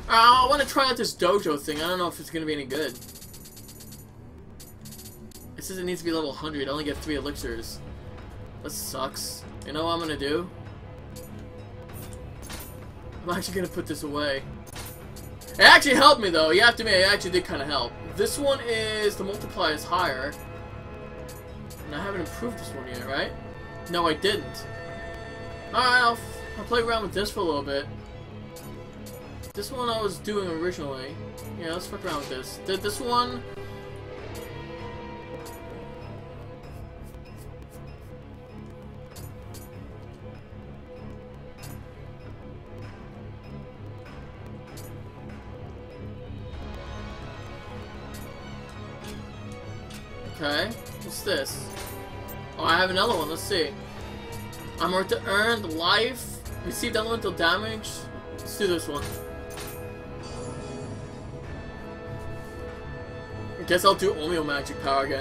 I want to try out this dojo thing. I don't know if it's going to be any good. It says it needs to be level 100. I only get 3 elixirs. That sucks. You know what I'm going to do? I'm actually going to put this away. It actually helped me though. You have to admit, it actually did kind of help. This one is, the multiplier is higher. And I haven't improved this one yet, right? No, I didn't. Alright, I'll play around with this for a little bit. This one I was doing originally. Yeah, let's fuck around with this. This one... Okay, what's this? Oh, I have another one, let's see. I'm going to earn life, receive elemental damage. Let's do this one. I guess I'll do only magic power again.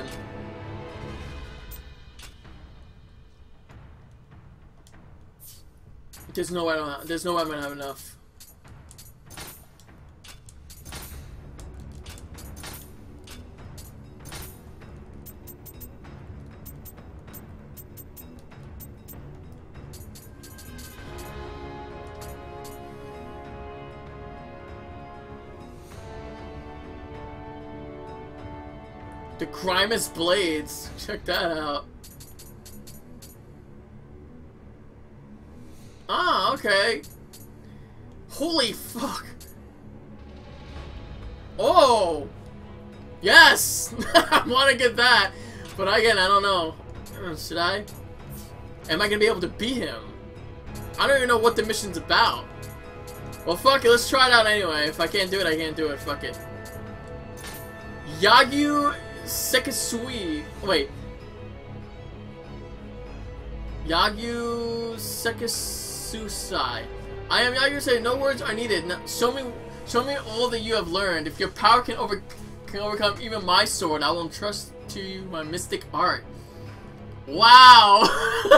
There's no way I don't have, there's no way I'm gonna have enough. The Grimus Blades. Check that out. Ah, okay. Holy fuck. Oh! Yes! I want to get that. But again, I don't know. Should I? Am I going to be able to beat him? I don't even know what the mission's about. Well, fuck it. Let's try it out anyway. If I can't do it, I can't do it. Fuck it. Yagyu Sekisui. Wait. Yagyu Sekisusai. I am Yagyu Sekisui. No words are needed. Now, show me all that you have learned. If your power can overcome even my sword, I will entrust to you my mystic art. Wow.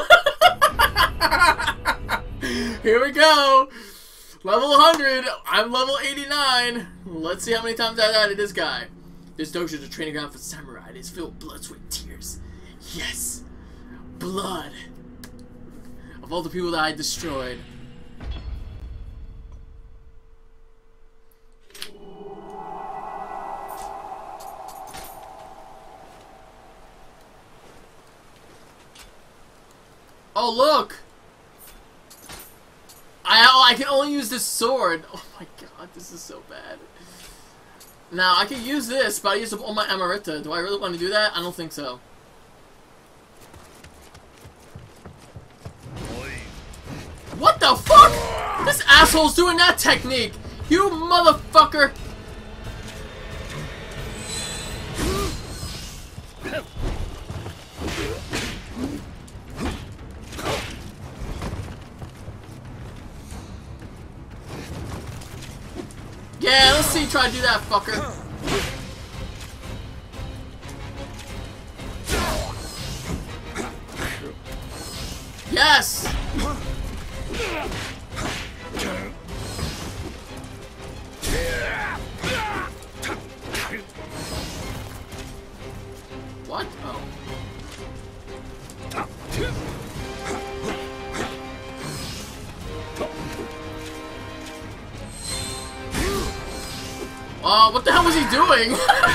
Here we go. Level 100. I'm level 89. Let's see how many times I've added this guy. This dojo is a training ground for samurai. It is filled with blood, sweat, tears. Yes! Blood! Of all the people that I destroyed. Oh, look! I can only use this sword. Oh my god, this is so bad. Now, I can use this, but I use up all my Amarita. Do I really want to do that? I don't think so. What the fuck? This asshole's doing that technique! You motherfucker! Yeah, let's see you try to do that, fucker. Yes! What? Oh. What the hell was he doing?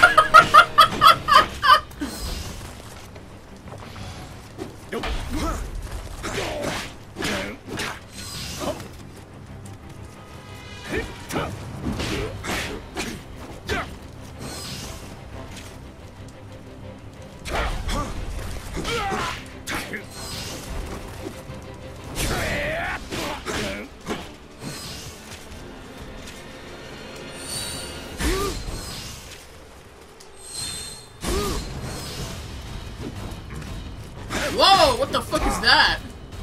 Whoa! What the fuck is that?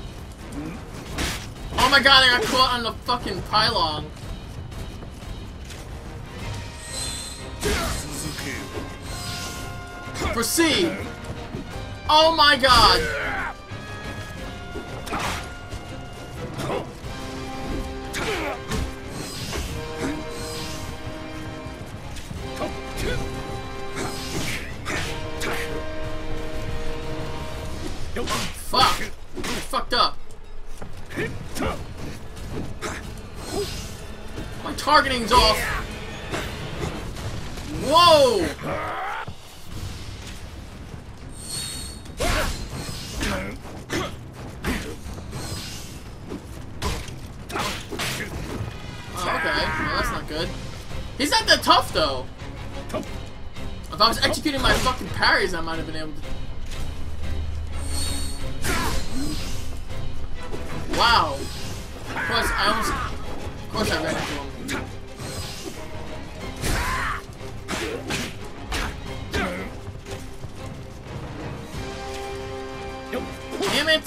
Oh my god, I got caught on the fucking pylon. Proceed! Oh my god! targeting's off. Whoa! Oh, okay. Well, that's not good. He's not that tough, though. If I was executing my fucking parries, I might have been able to... Wow. Of course, I ran into him. Damn it!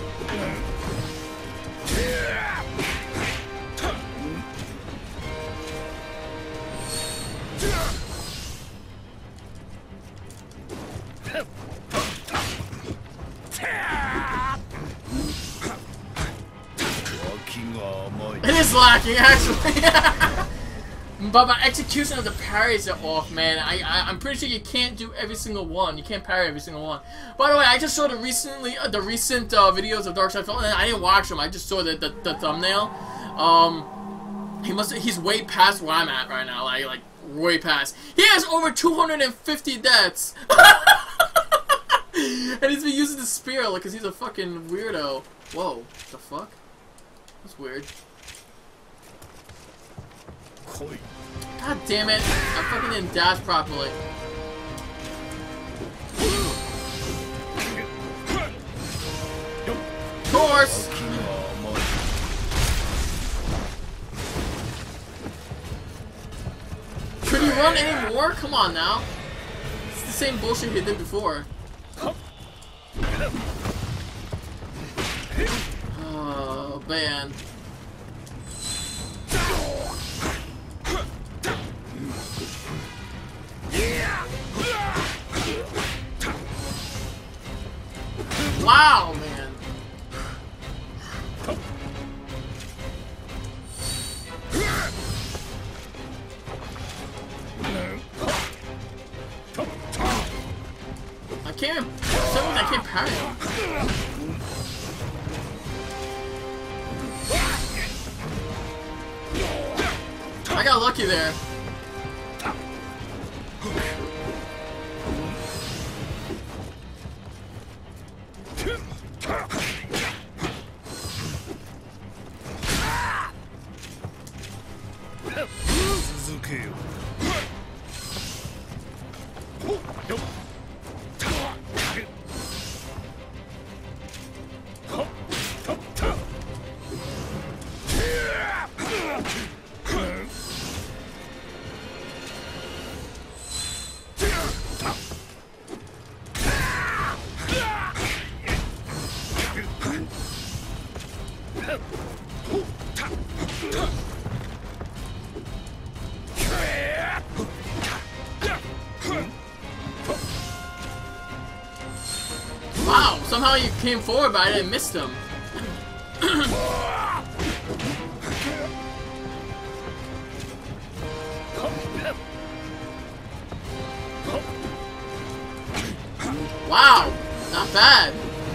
It is lacking, actually. But my execution of the parries are off, man. I'm pretty sure you can't do every single one. You can't parry every single one. By the way, I just saw the recent videos of Dark Side Fall, and I didn't watch them. I just saw the thumbnail. He's way past where I'm at right now. Like way past. He has over 250 deaths. And he's been using the spear, like, cause he's a fucking weirdo. Whoa, the fuck? That's weird. God damn it! I fucking didn't dash properly. Of course! Could he run any more? Come on now. It's the same bullshit he did before. Oh, man. Wow, man. I can't. For some reason I can't parry him. I got lucky there. Wow, somehow you came forward, but I didn't miss him. Wow, not bad.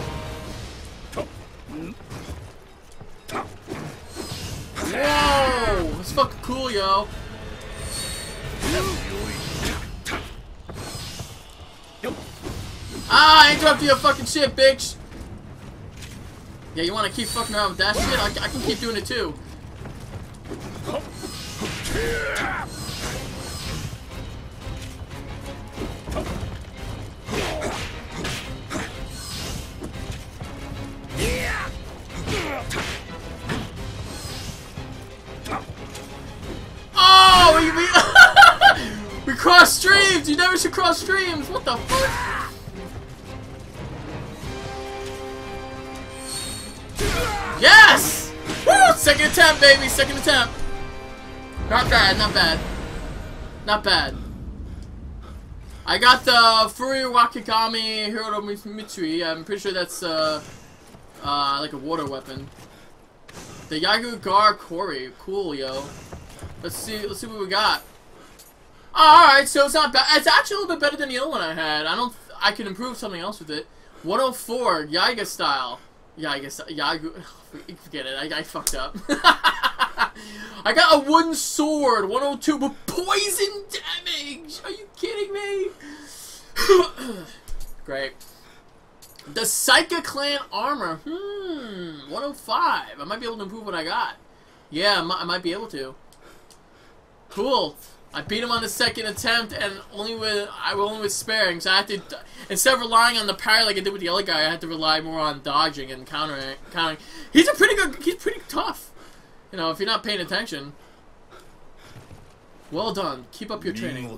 Whoa, that's fucking cool, yo. Ah, I interrupted your fucking shit, bitch. Yeah, you wanna keep fucking around with that shit? I can keep doing it too. Oh, we crossed streams. You never should cross streams. What the fuck? Yes! Woo! Second attempt, baby. Second attempt. Not bad. Not bad. Not bad. I got the Furyu Wakigami Hiroto Mitsui. I'm pretty sure that's like a water weapon. The Yagu Gar Kori. Cool, yo. Let's see what we got. Alright, so it's not bad. It's actually a little bit better than the other one I had. I can improve something else with it. 104, Yaiga style. Yagu. Forget it. I fucked up. I got a wooden sword, 102, with poison damage! Are you kidding me? Great. The Psycha Clan armor, 105. I might be able to improve what I got. Yeah, I might be able to. Cool. I beat him on the second attempt, and only with sparing. So I had to, instead of relying on the parry like I did with the other guy, I had to rely more on dodging and countering. He's pretty tough. You know, if you're not paying attention. Well done. Keep up your training.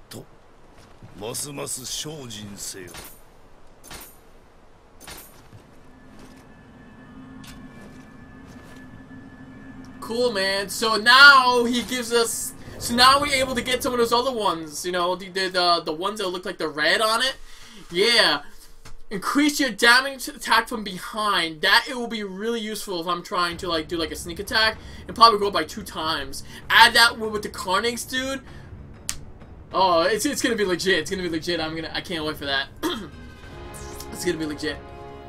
Cool, man. So now he gives us. So now we're able to get some of those other ones. You know, the ones that look like the red on it. Yeah. Increase your damage attack from behind. That it will be really useful if I'm trying to like do like a sneak attack and probably go by 2 times. Add that with the Carnage, dude. Oh, it's gonna be legit. It's gonna be legit. I can't wait for that. It's gonna be legit.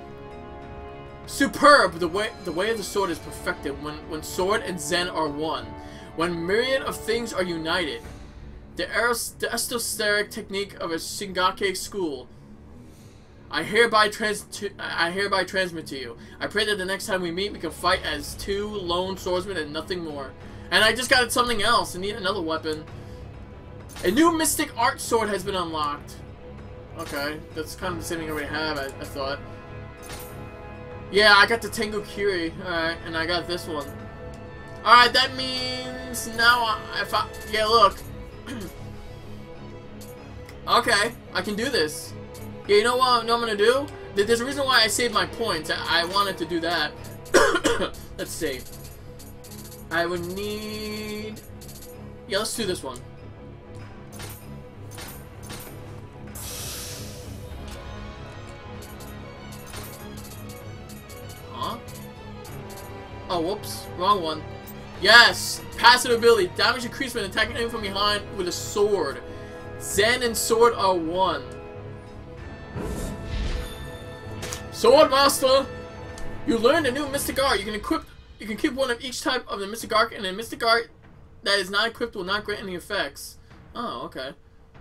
Superb. The way of the sword is perfected when sword and zen are one. When myriad of things are united. The esoteric technique of a Shingake school. I hereby transmit to you. I pray that the next time we meet, we can fight as 2 lone swordsmen and nothing more. And I just got something else. I need another weapon. A new mystic art sword has been unlocked. Okay, that's kind of the same thing I already have, I thought. Yeah, I got the Tengu Kiri. Alright, and I got this one. Alright, that means now yeah, look. Okay, I can do this. Yeah, you know what I'm gonna do? There's a reason why I saved my points. I wanted to do that. Let's see. I would need... Yeah, let's do this one. Huh? Oh, whoops. Wrong one. Yes! Passive ability. Damage increased when attacking enemy from behind with a sword. Zen and sword are one. Sword Master! You learned a new mystic art. You can keep one of each type of the mystic art, and the mystic art that is not equipped will not grant any effects. Oh, okay.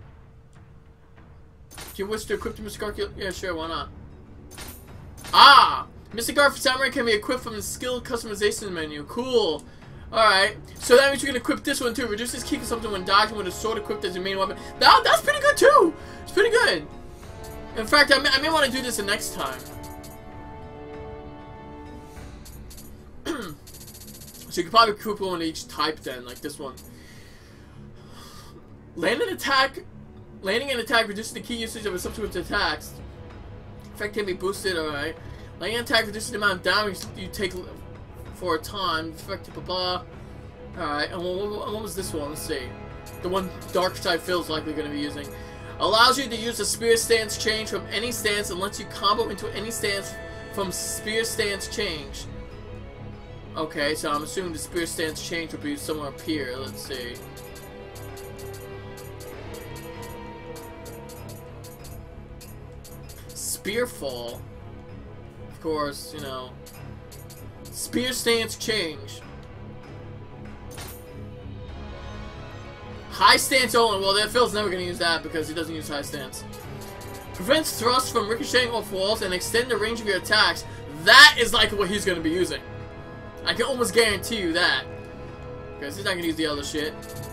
Do you wish to equip the mystic art? Yeah, sure, why not? Ah! Mystic art for samurai can be equipped from the skill customization menu. Cool. Alright. So that means you can equip this one too. Reduces ki consumption when dodging with a sword equipped as your main weapon. That's pretty good too! It's pretty good. In fact, I may want to do this the next time. So you can probably equip one of each type then, like this one. Landing an attack reduces the key usage of a subsequent attacks. Effect can be boosted, alright. Landing an attack reduces the amount of damage you take for a time. Effect, blah blah. Alright, and what was this one? Let's see. The one Dark Side Phil's likely going to be using. Allows you to use the spear stance change from any stance and lets you combo into any stance from spear stance change. Okay, so I'm assuming the spear stance change will be somewhere up here. Let's see. Spearfall. Of course, you know. Spear stance change. High stance only. Well, that Phil's never going to use that because he doesn't use high stance. Prevents thrust from ricocheting off walls and extend the range of your attacks. That is like what he's going to be using. I can almost guarantee you that. Because he's not going to use the other shit.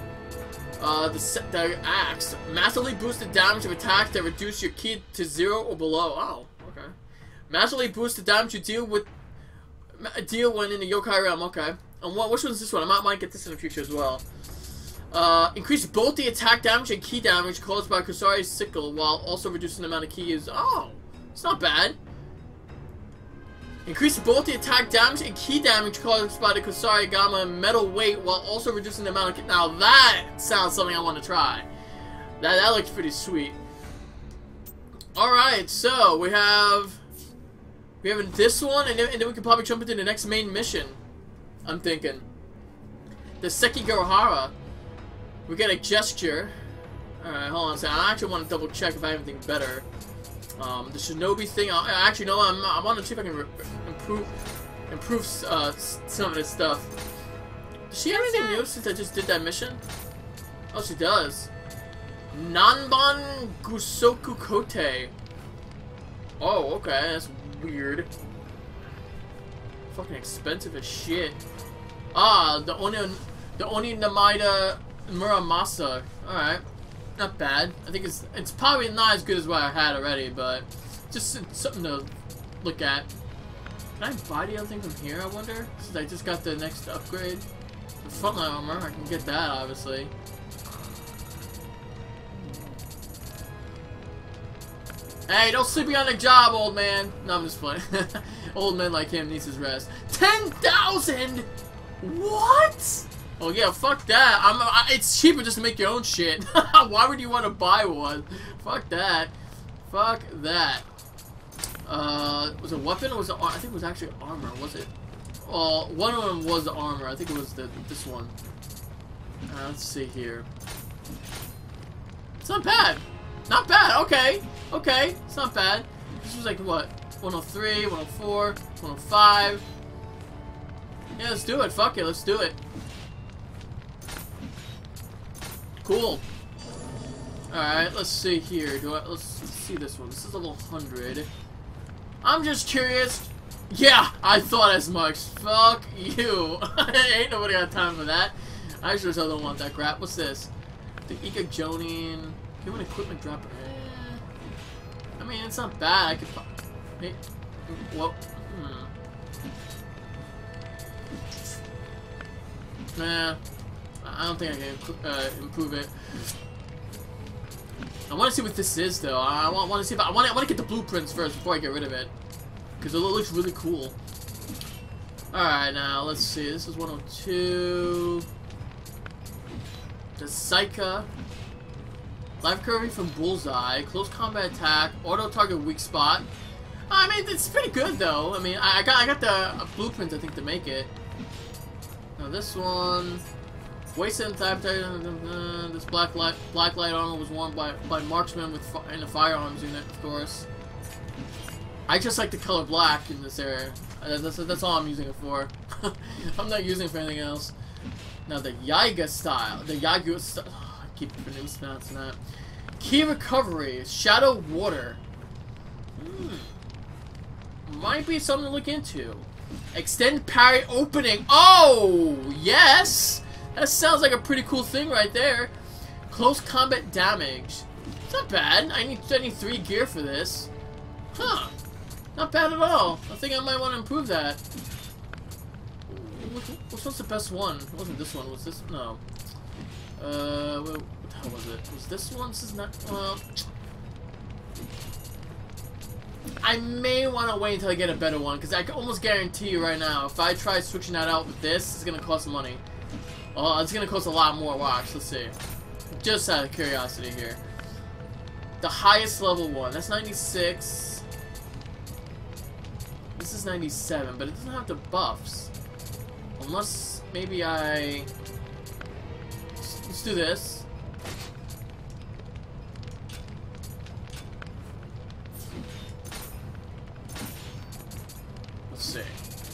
The axe. Massively boosted damage of attacks that reduce your ki to 0 or below. Oh, okay. Massively boosted damage you deal when in the Yokai realm. Okay. And which one's this one? I might get this in the future as well. Increase both the attack damage and ki damage caused by Kusari's sickle while also reducing the amount of ki used. Oh, it's not bad. Increase both the attack damage and ki damage caused by the Kusari Gamma metal weight while also reducing the amount of ki. Now that sounds something I want to try. That looks pretty sweet. Alright, so we have this one, and then we can probably jump into the next main mission. I'm thinking. The Sekigahara. We get a gesture. Alright, hold on a second. I actually want to double check if I have anything better. The Shinobi thing. Actually, no. I want to see if I can improve some of this stuff. Does she have anything new since I just did that mission? Oh, she does. Nanban Gusoku Kote. Oh, okay, that's weird. Fucking expensive as shit. Ah, the Oni Namaida Muramasa. Alright. Not bad. I think it's probably not as good as what I had already, but just something to look at. Can I buy the other thing from here, I wonder? Since I just got the next upgrade. The frontline armor, I can get that, obviously. Hey, don't sleep me on the job, old man! No, I'm just playing. Old man like him needs his rest. 10,000?! What?! Oh yeah, fuck that. It's cheaper just to make your own shit. Why would you want to buy one? Fuck that. Fuck that. Was it a weapon or was it? I think it was actually armor. Was it? Well, one of them was the armor. I think it was this one. Let's see here. It's not bad. Not bad. Okay. Okay. It's not bad. This was like what? 103, 104, 105. Yeah, let's do it. Fuck it. Let's do it. Cool. Alright, let's see here. Let's see this one. This is level 100. I'm just curious. Yeah, I thought as much. Fuck you. Ain't nobody got time for that. I sure as hell don't want that crap. What's this? The Ika Jonin. Human equipment dropper. I mean, it's not bad. I could. Hey, well. Nah. I don't think I can improve it. I want to see what this is, though. I want to see if I want to get the blueprints first before I get rid of it, because it looks really cool. All right, now let's see. This is 102. The Psycha. Life curving from bullseye. Close combat attack. Auto target weak spot. I mean, it's pretty good though. I mean, I got the blueprint I think to make it. Now this one. Wasted type. This black light armor was worn by marksmen in the firearms unit, of course. I just like the color black in this area. That's all I'm using it for. I'm not using it for anything else. Now the Yaiga style. The Yaiga style. Oh, I keep mispronouncing that. Key recovery. Shadow water. Might be something to look into. Extend parry opening. Oh, yes! That sounds like a pretty cool thing right there. Close combat damage. It's not bad. I need 3 gear for this. Huh. Not bad at all. I think I might want to improve that. Which one's the best one? It wasn't this one. Was this? No. What the hell was it? Was this one? This is not. Well. I may want to wait until I get a better one, because I can almost guarantee you right now, if I try switching that out with this, it's going to cost money. Oh, it's going to cost a lot more. Watch, let's see. Just out of curiosity here. The highest level one, that's 96. This is 97, but it doesn't have the buffs. Unless, maybe let's do this. Let's see.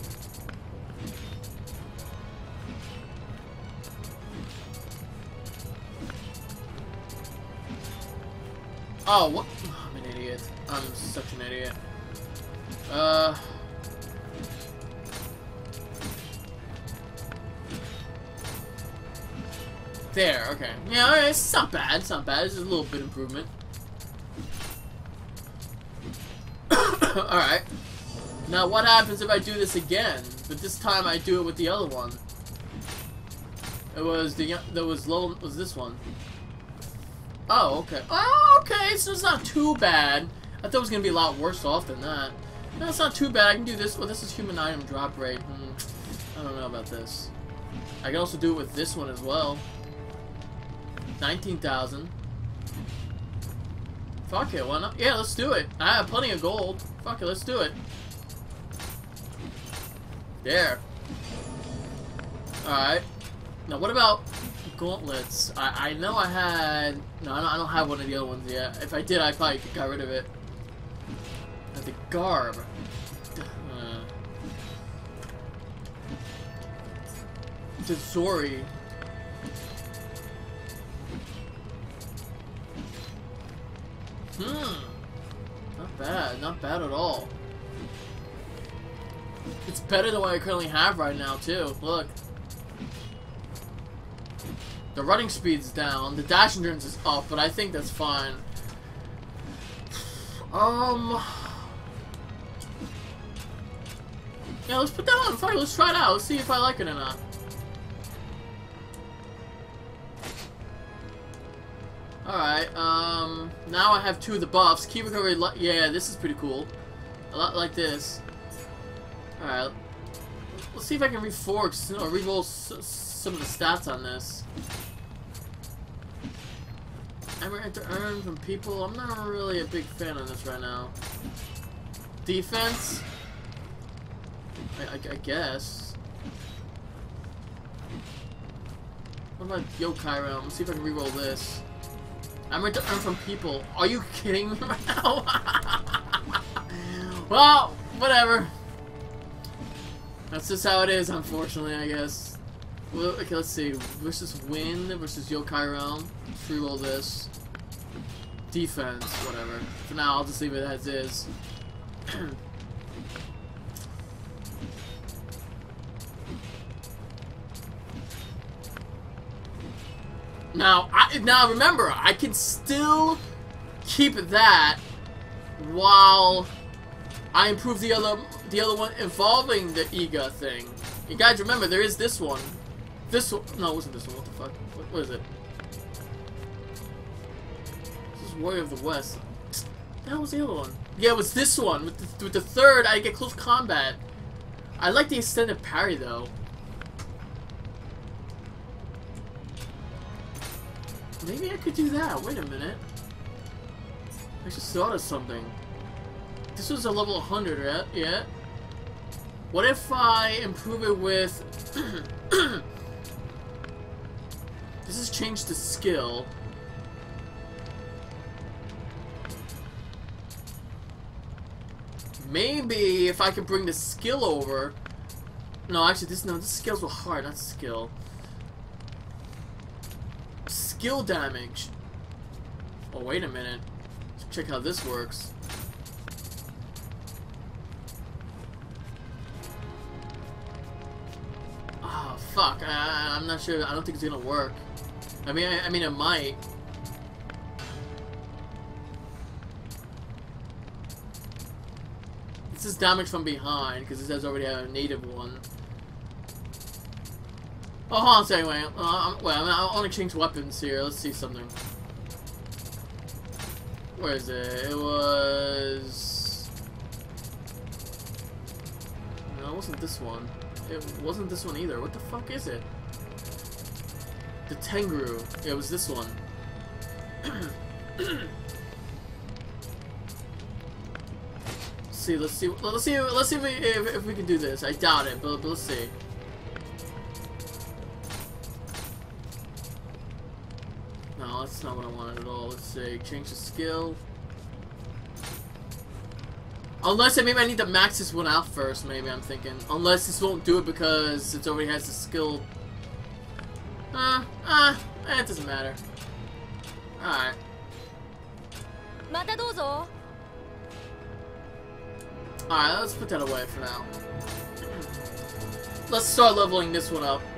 Oh, what? Oh, I'm an idiot. I'm such an idiot. There, okay. Yeah, alright, it's not bad. It's not bad. It's just a little bit improvement. Alright. Now, what happens if I do this again? But this time I do it with the other one. It was was this one. Oh, okay. Oh, okay, so it's not too bad. I thought it was going to be a lot worse off than that. No, it's not too bad. I can do this. Well, this is human item drop rate. I don't know about this. I can also do it with this one as well. 19,000. Fuck it, why not? Yeah, let's do it. I have plenty of gold. Fuck it, let's do it. There. Alright. Now, what about gauntlets? I know I had... No, I don't have one of the other ones yet. If I did, I probably got rid of it. Now, the garb. to Zori. Not bad. Not bad at all. It's better than what I currently have right now, too. Look. The running speed's down. The dash endurance is up, but I think that's fine. Yeah, let's put that on fire. Let's try it out. Let's see if I like it or not. Alright, now I have 2 of the buffs. Key recovery, yeah, this is pretty cool. A lot like this. Alright, let's see if I can reforge, or reroll some of the stats on this. I'm going to earn from people. I'm not really a big fan of this right now. Defense? I guess. What about Yokai realm? Let's see if I can reroll this. I'm going to earn from people. Are you kidding me right now? Well, whatever. That's just how it is, unfortunately, I guess. Well, okay, let's see. Versus Wind versus Yokai realm. Let's reroll this. Defense, whatever. For now, I'll just leave it as is. Now remember, I can still keep that while I improve the other one involving the Iga thing. You guys remember, there is this one. This one, no, it wasn't this one. What the fuck? What is it? This is Warrior of the West. That was the other one. Yeah, it was this one. With the third, I get close combat. I like the extended parry though. Maybe I could do that. Wait a minute. I just thought of something. This was a level 100, right? Yeah. What if I improve it with... This has changed the skill. Maybe if I could bring the skill over... No, actually, this skills were hard, not skill. Skill damage. Oh, wait a minute. Let's check how this works. Oh, fuck. I'm not sure. I don't think it's gonna work. I mean, it might. This is damage from behind, because this has already had a native one. Oh, hold on a second, wait. I want to change weapons here. Let's see something. Where is it? It was... No, it wasn't this one. It wasn't this one either. What the fuck is it? The Tengu. Yeah, it was this one. Let's see if we can do this. I doubt it, but let's see. No, that's not what I wanted at all. Let's see. Change the skill. Unless maybe I need to max this one out first, maybe I'm thinking. Unless this won't do it because it already has the skill. It doesn't matter. Alright. Alright, let's put that away for now. Let's start leveling this one up.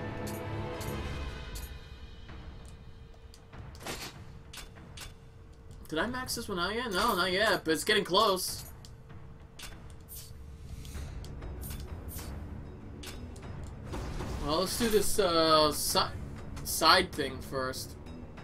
Did I max this one out yet? No, not yet, but it's getting close. Well, let's do this side thing first.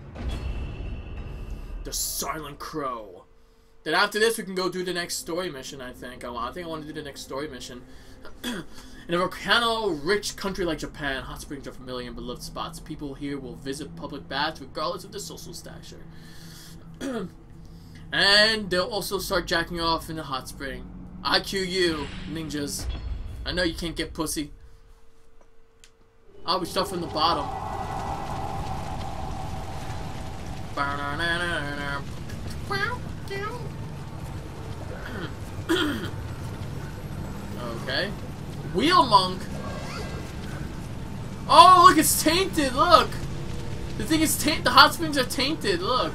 The Silent Crow. Then after this, we can go do the next story mission, I think. I think I want to do the next story mission. In a volcano-rich country like Japan, hot springs are familiar and beloved spots. People here will visit public baths regardless of their social stature. And they'll also start jacking off in the hot spring. IQU, ninjas. I know you can't get pussy. Oh, we start from the bottom. Okay. Wheel Monk. Oh, look, it's tainted. Look, the thing is tainted. The hot springs are tainted. Look.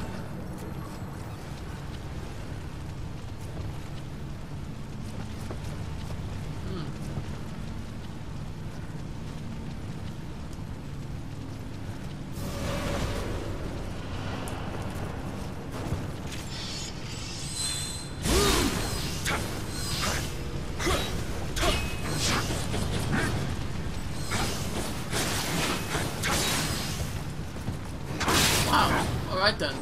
Alright then.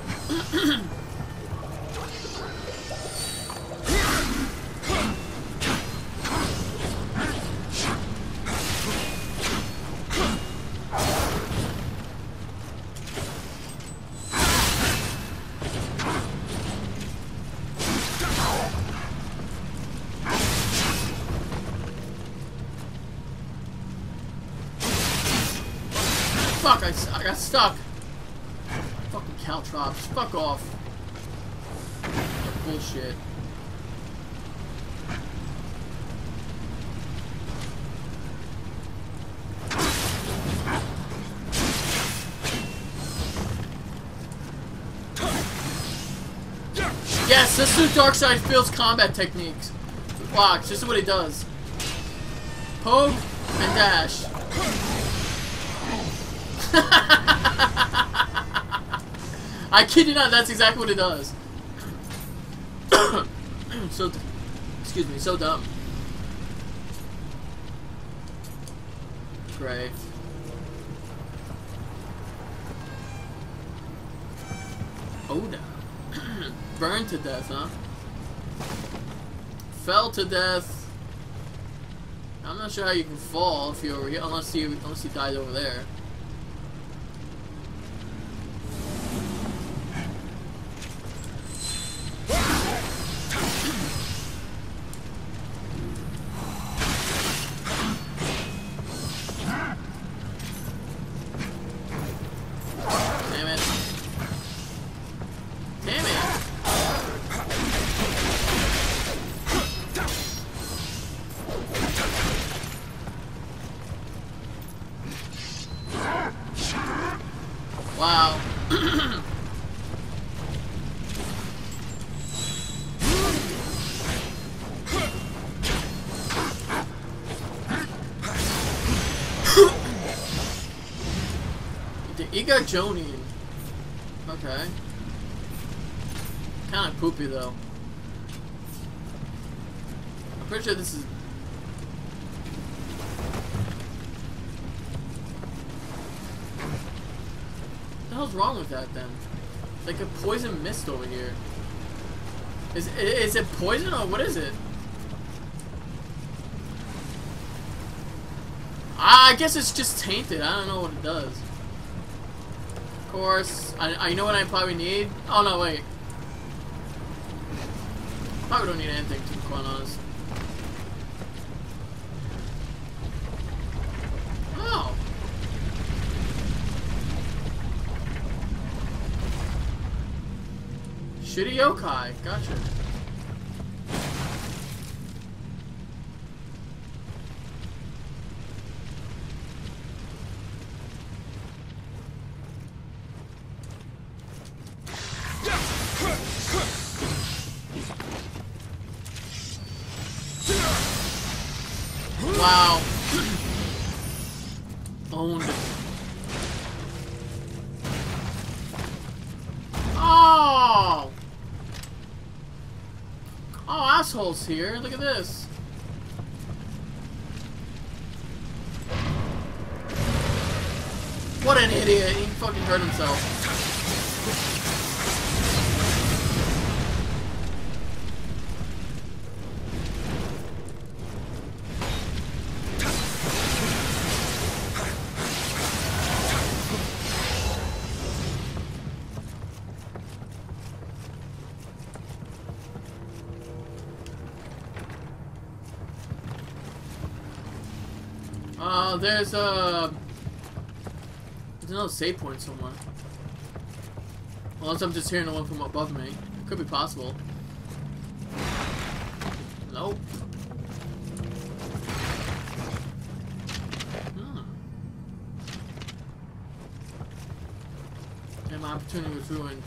Fuck, I got stuck. Fucking caltrops. Fuck off. Bullshit. Yes, this is Darkseid feels combat techniques. Watch, this is what he does. Poke and dash. I kid you not, that's exactly what it does. So, excuse me, so dumb. Great. Oda. Burned to death, huh? Fell to death. I'm not sure how you can fall if you're over here, unless you died over there. Wow. The Iga Jonian. Okay. Kind of poopy though. I'm pretty sure this is. What the hell's wrong with that then? It's like a poison mist over here. Is it poison or what is it? I guess it's just tainted. I don't know what it does. Of course, I know what I probably need. Oh no, wait. Probably don't need anything, to be quite honest. Oh. Shitty yokai. Gotcha. Wow. Owned it. Oh! Oh, assholes here. Look at this. What an idiot. He fucking hurt himself. There's another save point somewhere. Unless I'm just hearing the one from above me. It could be possible. Nope. my opportunity was ruined.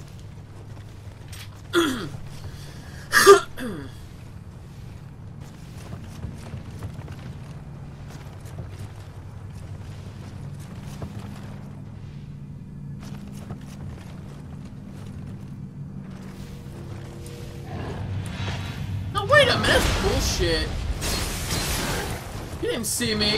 Now wait a minute, that's bullshit. He didn't see me.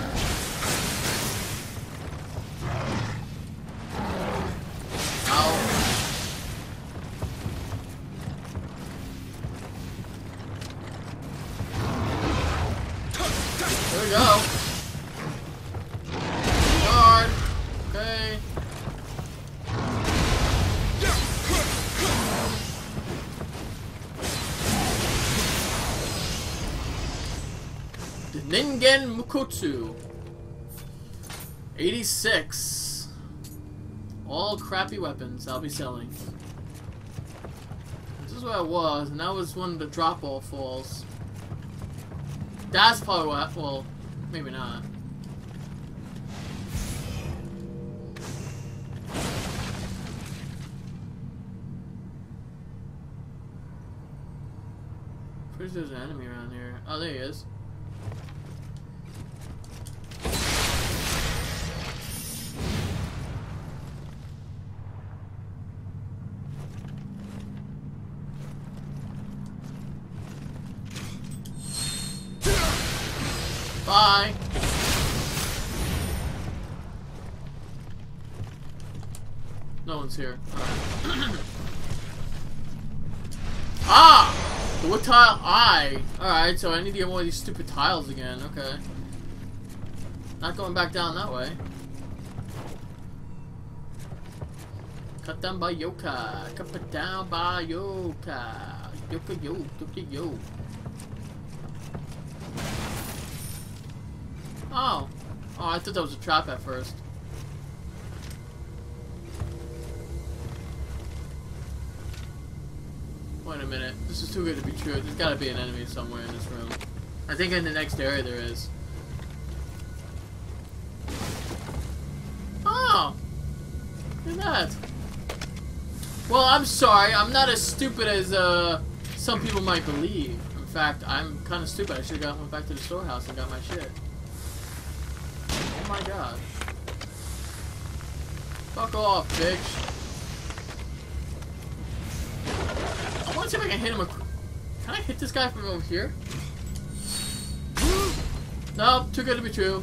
Ningen Mukutsu. 86. All crappy weapons I'll be selling. This is where I was, and that was when the drop ball falls. That's probably what. Well, maybe not. Pretty sure there's an enemy around here. Oh, there he is. Bye. No one's here. Right. Ah! The wood tile eye. Alright, so I need to get one of these stupid tiles again. Okay. Not going back down that way. Cut down by Yokai. Cut it down by Yokai. Yokai yo. Yokai yo. Oh. Oh, I thought that was a trap at first. Wait a minute. This is too good to be true. There's gotta be an enemy somewhere in this room. I think in the next area there is. Oh! Look at that. Well, I'm sorry. I'm not as stupid as some people might believe. In fact, I'm kind of stupid. I should have went back to the storehouse and got my shit. Oh my god. Fuck off, bitch. I want to see if I can hit him. Can I hit this guy from over here? Nope, too good to be true.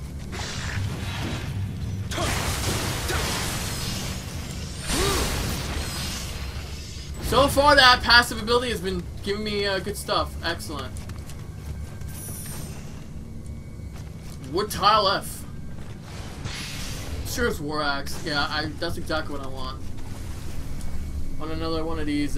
So far, that passive ability has been giving me good stuff. Excellent. Wood tile F. Sure, it's War Axe. Yeah, that's exactly what I want. On another one of these,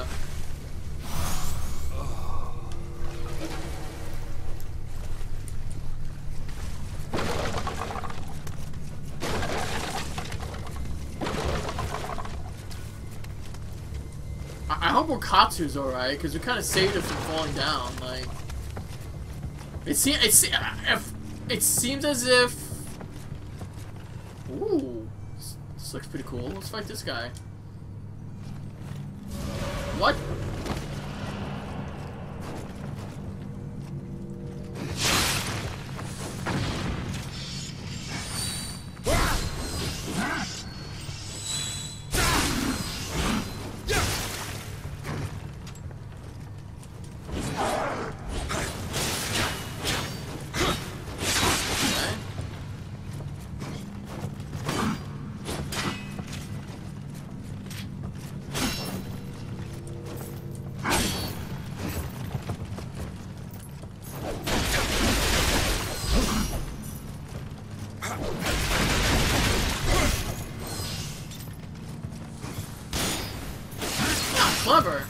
I hope Wakatsu's alright, because we kind of saved it from falling down. Like, it seems as if. Ooh, this looks pretty cool. Let's fight this guy. What? Clever.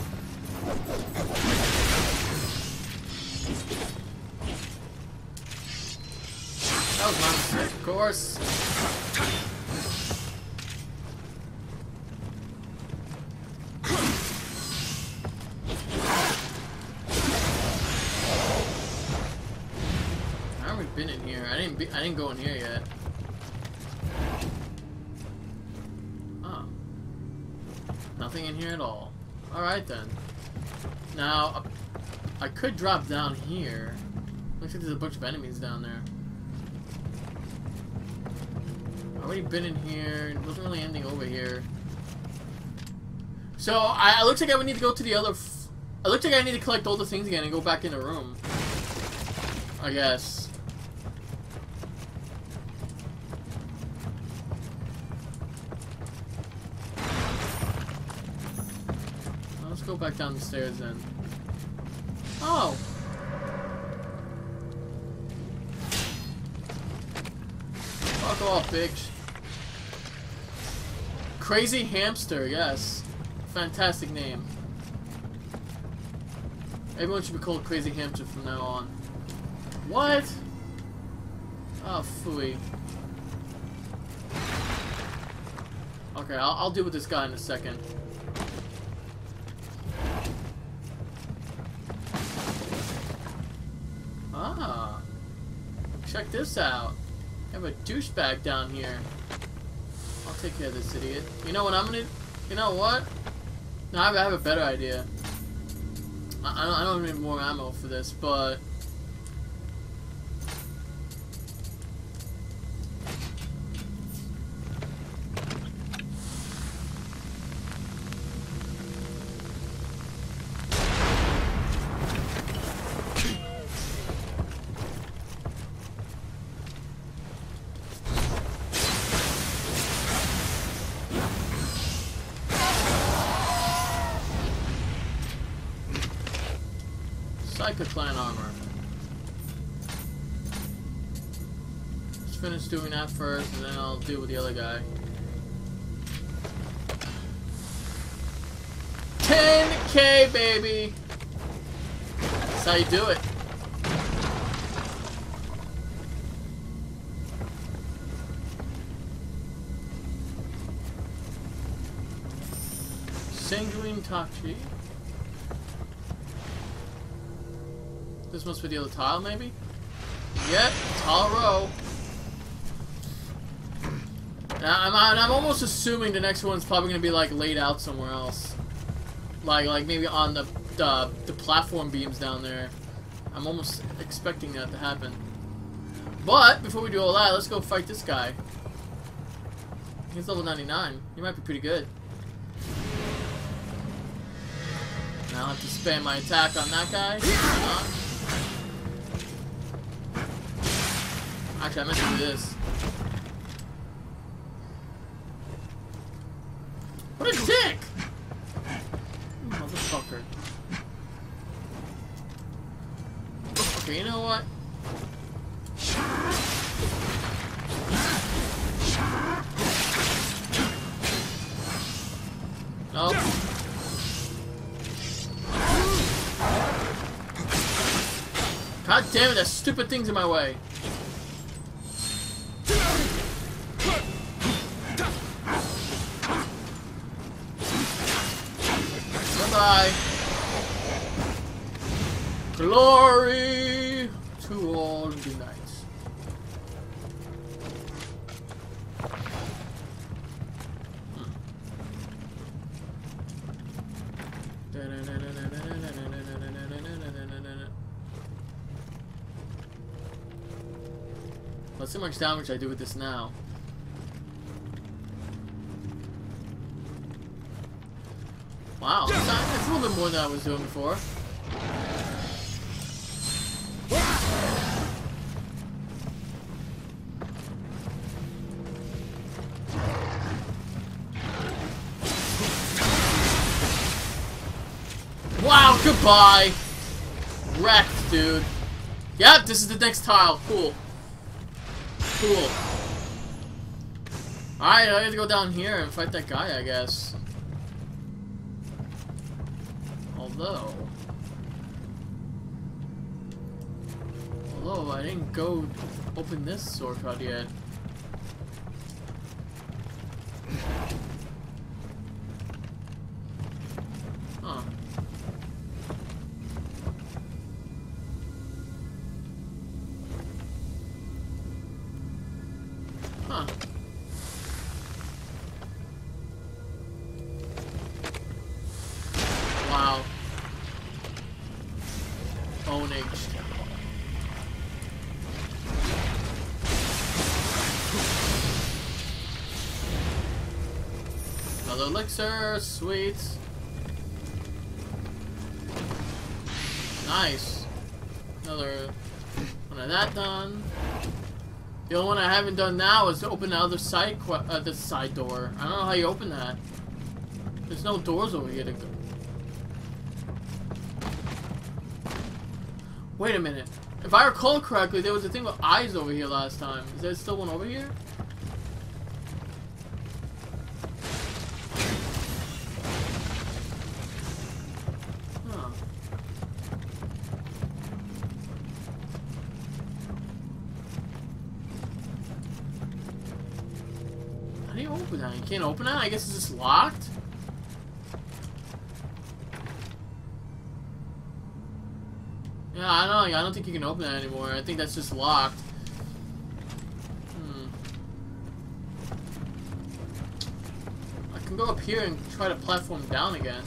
That was my mistake, of course. I haven't been in here. I didn't go in here yet. Oh. Nothing in here at all. Alright then. Now, I could drop down here. Looks like there's a bunch of enemies down there. I've already been in here. There wasn't really anything over here. So, it looks like I would need to go to the other... It looks like I need to collect all the things again and go back in the room. I guess. Let's go back down the stairs then. Oh! Fuck off, bitch. Crazy Hamster, yes. Fantastic name. Everyone should be called Crazy Hamster from now on. What? Oh, phooey. Okay, I'll deal with this guy in a second. Ah. Check this out. I have a douchebag down here. I'll take care of this idiot. You know what I'm gonna... You know what? No, I have a better idea. I don't need more ammo for this, but... Clan armor. Let's finish doing that first, and then I'll deal with the other guy. 10K, baby! That's how you do it. Sanguine Tachi. This must be the other tile, maybe? Yep, tile row. Now, I'm almost assuming the next one's probably gonna be like laid out somewhere else, like maybe on the platform beams down there. I'm almost expecting that to happen. But before we do all that, let's go fight this guy. He's level 99. He might be pretty good. Now I'll have to spam my attack on that guy. Actually, I meant to do this. What a dick! Motherfucker. Okay, you know what? Nope. God damn it, that stupid thing's in my way. Bye-bye. Glory to all the knights. Let's see how much damage I do with this now. Wow, that's a little bit more than I was doing before. Wow, goodbye! Wrecked, dude. Yep, this is the next tile. Cool. Cool. Alright, I have to go down here and fight that guy, I guess. Although I didn't go open this sword card yet. Huh. Huh. Another elixir, sweet. Nice. Another one of that done. The only one I haven't done now is to open the other side, the side door. I don't know how you open that. There's no doors over here to go. Wait a minute. If I recall correctly, there was a thing with eyes over here last time. Is there still one over here? Huh. How do you open that? You can't open that? I guess it's just locked? Yeah, I don't know. I don't think you can open that anymore. I think that's just locked. I can go up here and try to platform down again.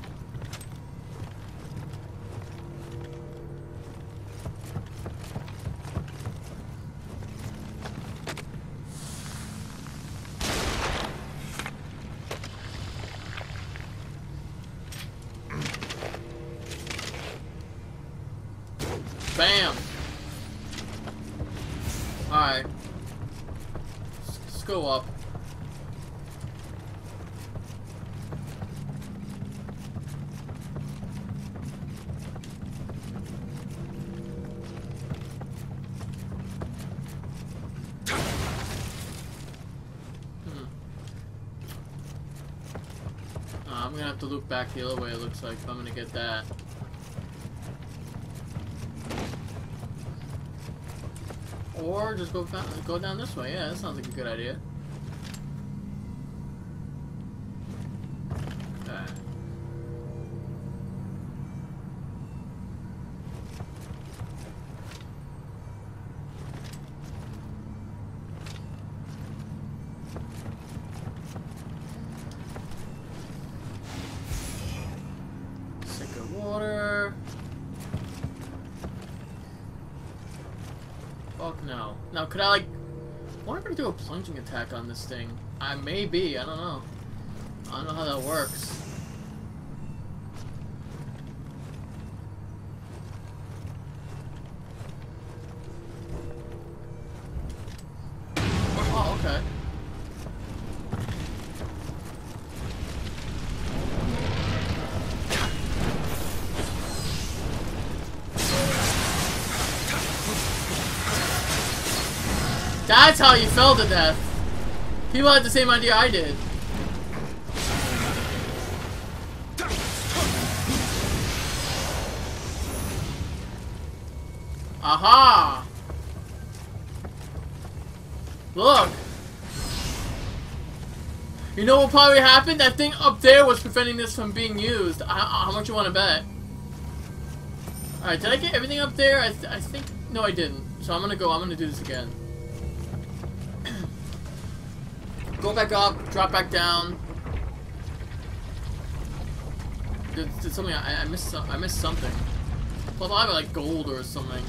Bam! Alright. Let's go up. I'm gonna have to loop back the other way, it looks like, if I'm gonna get that. Or just go down this way. Yeah, that sounds like a good idea. Okay. Sick of water. Fuck no. Now, could I, like... I wonder if I can do a plunging attack on this thing. I may be. I don't know. I don't know how that works. Oh, okay. That's how you fell to death. People had the same idea I did. Aha! Look! You know what probably happened? That thing up there was preventing this from being used. How much you want to bet? Alright, did I get everything up there? I think... No, I didn't. So I'm gonna do this again. Go back up, drop back down. Did something I missed? I missed something. Well, I have like gold or something.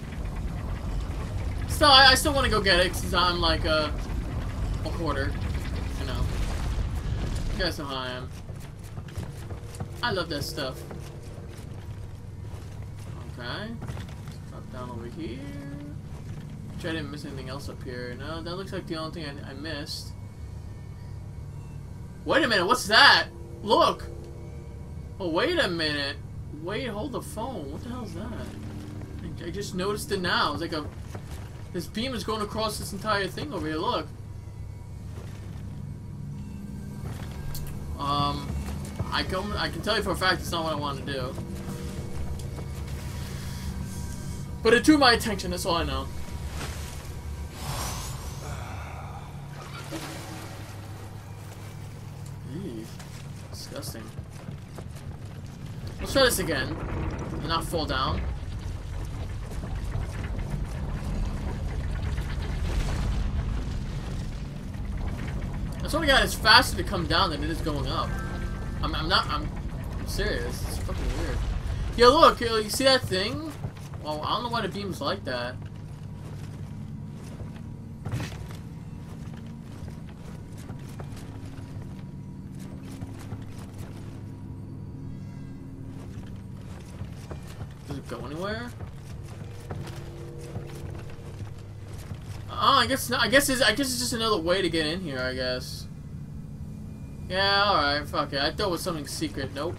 Still, I still want to go get it since I'm like a hoarder. You know. You guys know how I am. I love that stuff. Okay. Let's drop down over here. Which I didn't miss anything else up here. No, that looks like the only thing I missed. Wait a minute, what's that? Look! Oh, wait a minute. Wait, hold the phone. What the hell is that? I just noticed it now. It's like a... This beam is going across this entire thing over here, look. I can tell you for a fact it's not what I want to do. But it drew my attention, that's all I know. Disgusting. Let's try this again and not fall down. I swear to God, it's faster to come down than it is going up. I'm serious. It's fucking weird. Yeah, look, you see that thing? Well, I don't know why the beam's like that. go anywhere? Oh, I guess not. I guess it's just another way to get in here, I guess. Yeah, alright, fuck it. I thought it was something secret. Nope.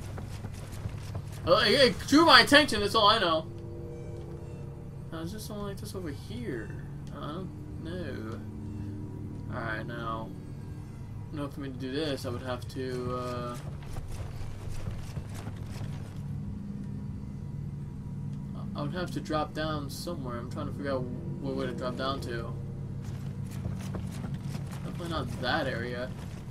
It drew my attention, that's all I know. Is there something like this over here? I don't know. Alright, now. No, for me to do this, I would have to, I would have to drop down somewhere. I'm trying to figure out what way to drop down to. Definitely not that area.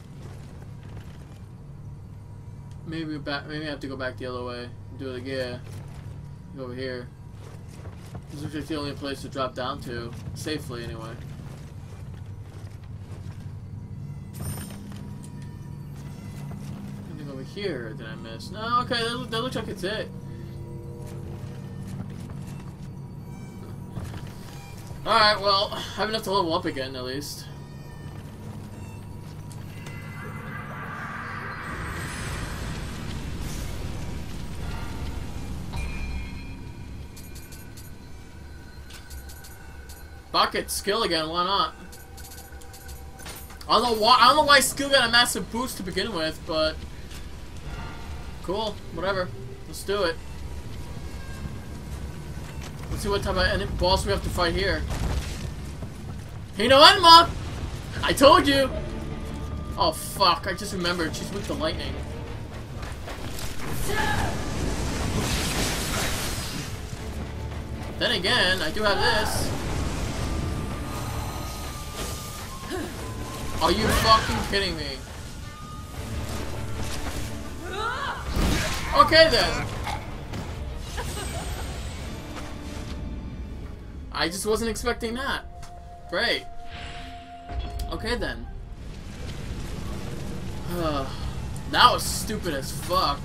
Maybe back. Maybe I have to go back the other way and do it again. Go over here. This looks like the only place to drop down to safely, anyway. Anything over here that I missed? No. Okay, that looks like it's it. Alright, well, I have enough to level up again, at least. Bucket, skill again, why not? I don't know why skill got a massive boost to begin with, but... Cool, whatever. Let's do it. Let's see what type of boss we have to fight here. Hino Enma! I told you! Oh fuck, I just remembered, she's with the lightning. Then again, I do have this. Are you fucking kidding me? Okay then. I just wasn't expecting that. Great. Okay then. That was stupid as fuck.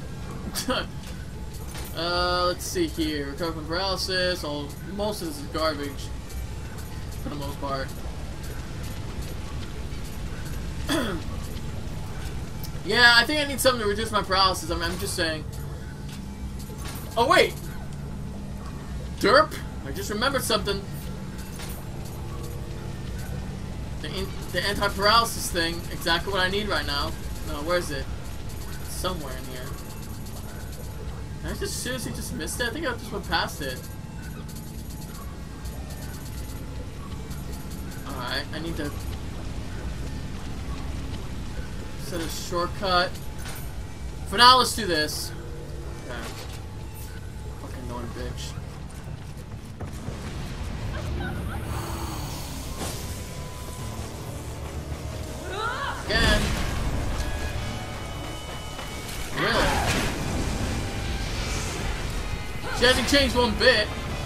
Let's see here. Recover from paralysis. Most of this is garbage. For the most part. Yeah, I think I need something to reduce my paralysis. I'm just saying. Oh wait! Derp! I just remembered something. The anti-paralysis thing. Exactly what I need right now. No, where is it? It's somewhere in here. Did I just seriously just missed it? I think I just went past it. Alright, I need to set a shortcut. For now, let's do this. Okay. Fucking annoying bitch. Again. Really? She hasn't changed one bit.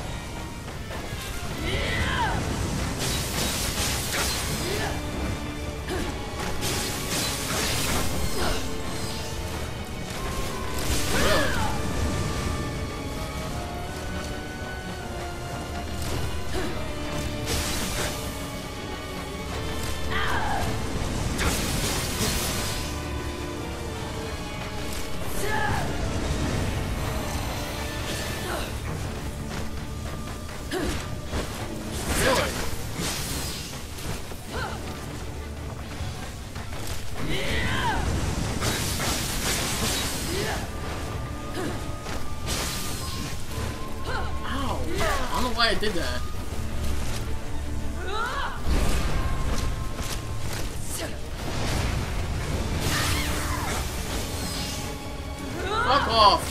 I did that. Fuck off.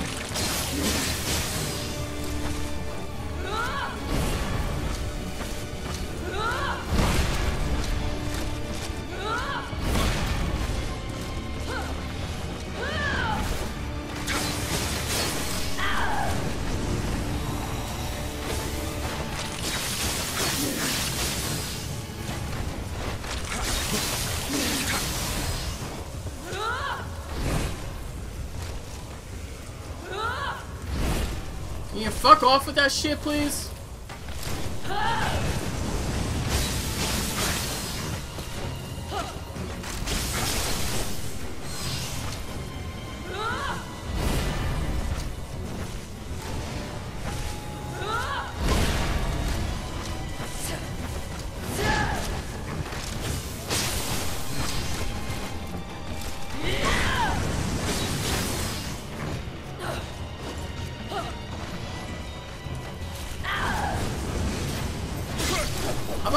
Can you fuck off with that shit, please?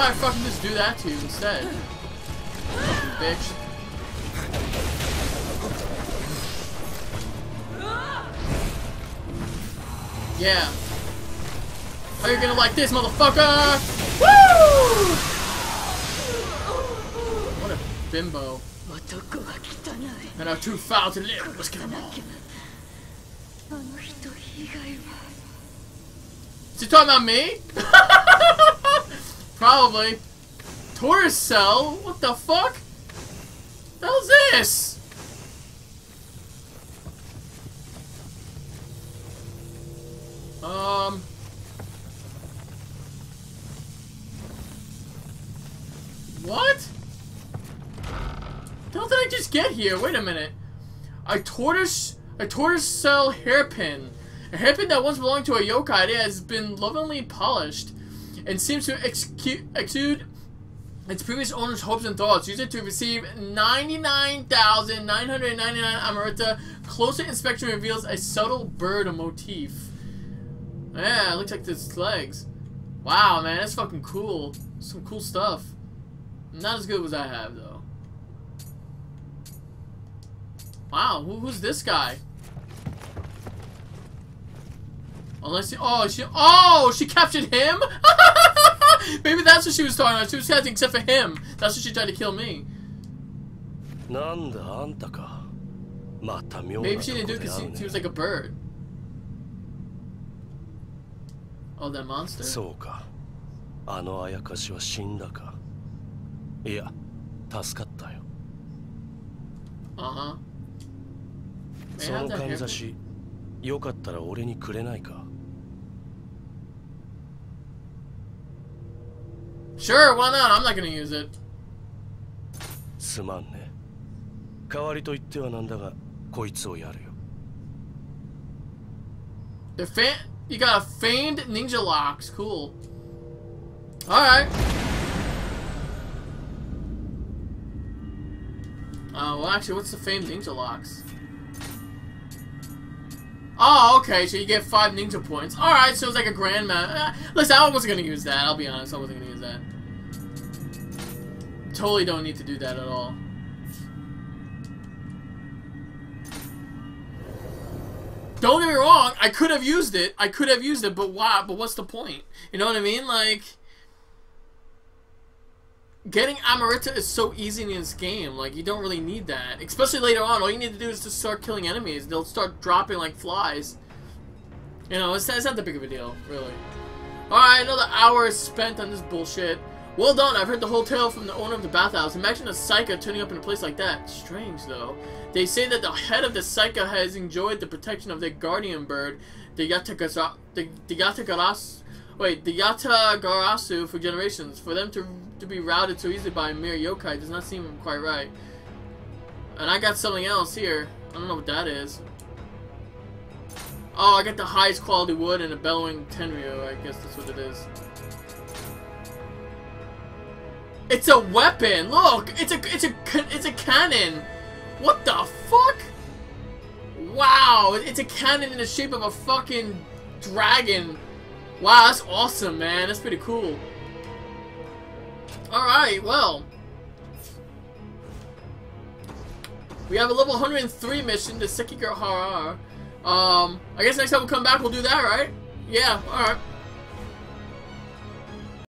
about I fucking just do that to you instead? Fucking bitch. Yeah. How you gonna like this, motherfucker? Woo! What a bimbo. And are too foul to live. Let's get them all. Is he talking about me? Probably. Tortoise cell? What the fuck? The hell's this? What? The hell did I just get here? Wait a minute. A tortoise cell hairpin. A hairpin that once belonged to a yokai. It has been lovingly polished and seems to exude its previous owner's hopes and thoughts. Use it to receive 99,999 Amarita. Closer inspection reveals a subtle bird motif. Yeah, it looks like there's legs. Wow, man, that's fucking cool. Some cool stuff. Not as good as I have, though. Wow, who's this guy? Unless he, she captured him? Maybe that's what she was talking about. She was capturing except for him. That's what she tried to kill me. Maybe she didn't do it because he was like a bird. Oh, that monster? Uh-huh. Sure, why not? I'm not gonna use it. You got a famed ninja locks. Cool. Alright. Well, actually, what's the famed ninja locks? Oh, okay, so you get 5 ninja points. Alright, so it's like a grandma. Listen, I wasn't gonna use that. I'll be honest, I wasn't gonna use that. Totally don't need to do that at all. Don't get me wrong, I could have used it. But why? But what's the point? You know what I mean? Like, getting Amarita is so easy in this game. Like, you don't really need that. Especially later on, all you need to do is just start killing enemies. They'll start dropping like flies. You know, it's not that big of a deal, really. Alright, another hour is spent on this bullshit. Well done, I've heard the whole tale from the owner of the bathhouse. Imagine a Psycho turning up in a place like that. Strange, though. They say that the head of the Psycho has enjoyed the protection of their guardian bird, the Yatagarasu for generations. For them to be routed so easily by a mere yokai does not seem quite right. And I got something else here. I don't know what that is. Oh, I got the highest quality wood and a bellowing tenryu. I guess that's what it is. It's a weapon. Look, it's a cannon. What the fuck? Wow, it's a cannon in the shape of a fucking dragon. Wow, that's awesome, man. That's pretty cool. Alright, well. We have a level 103 mission, the Sekigahara. I guess next time we'll come back, we'll do that, right? Yeah, alright.